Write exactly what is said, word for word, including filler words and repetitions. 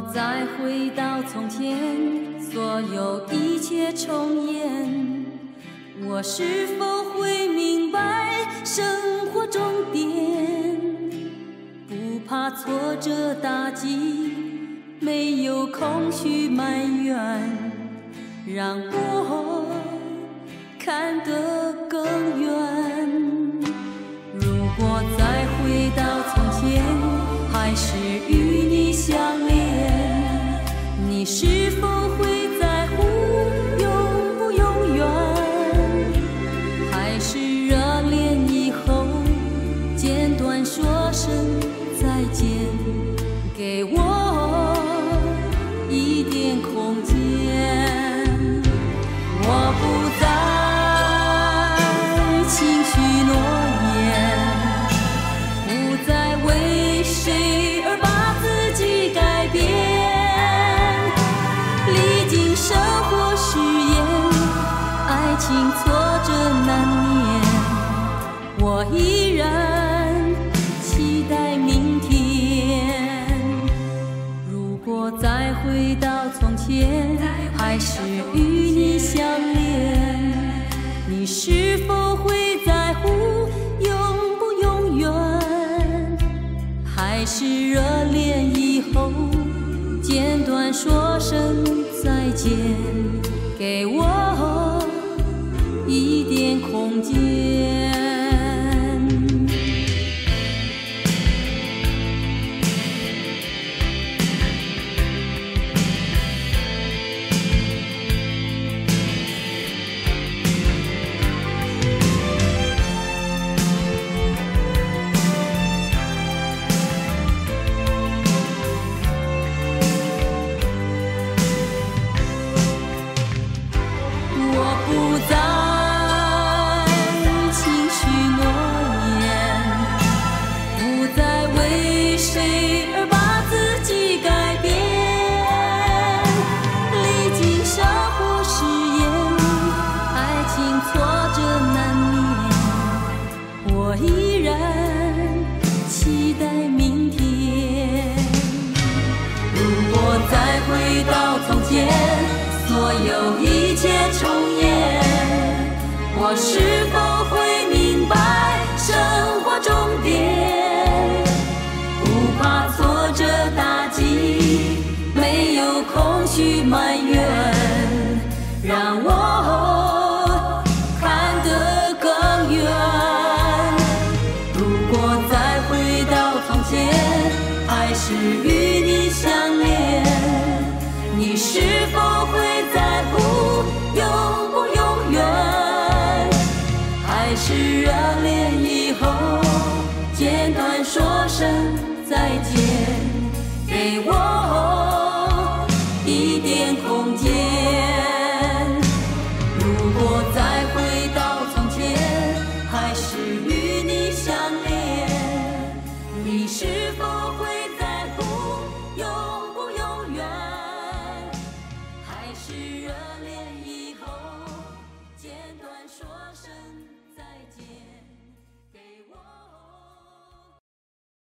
再回到从前，所有一切重演，我是否会明白生活终点？不怕挫折打击，没有空虚埋怨，让我看得更远。如果再回到从前，还是与你相恋，你是否会在乎永不永远？还是热恋以后简短说声再见，给我一点空间。我不再轻许诺言，不再为谁而把自己改变。历经生活试验，爱情挫折难免，我依然期待明天。如果再回到从前，还是与你相恋，你是否会在乎永不永远？还是热恋以后简短说声再见，给我一点空间。所有一切重演，我是否会明白生活终点？不怕挫折打击，没有空虚埋怨，让我看得更远。如果再回到从前，还是与你相恋，你是否会在乎永不永远？还是热恋以后简短说声再见，给我一点空间。如果再回到从前，还是与你相恋，你是否会在乎永不永远？还是热恋以后简短说声再见。